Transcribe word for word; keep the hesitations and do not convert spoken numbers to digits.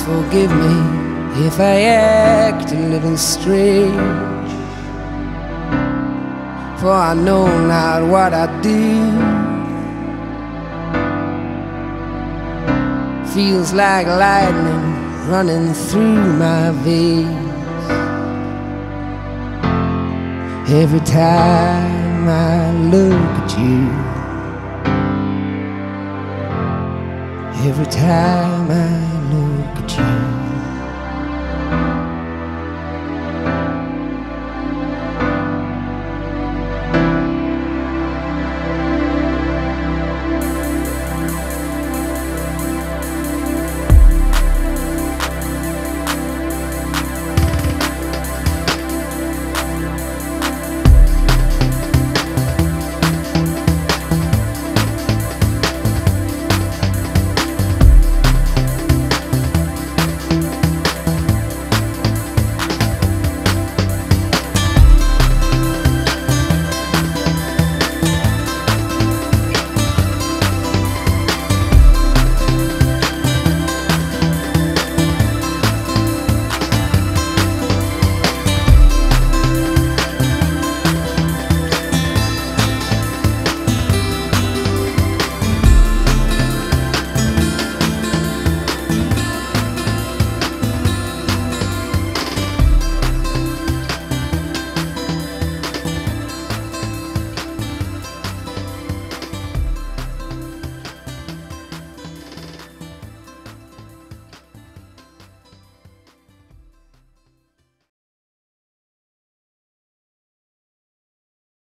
forgive me if I act a little strange, for I know not what I do. Feels like lightning running through my veins every time I look at you. Every time I look at you.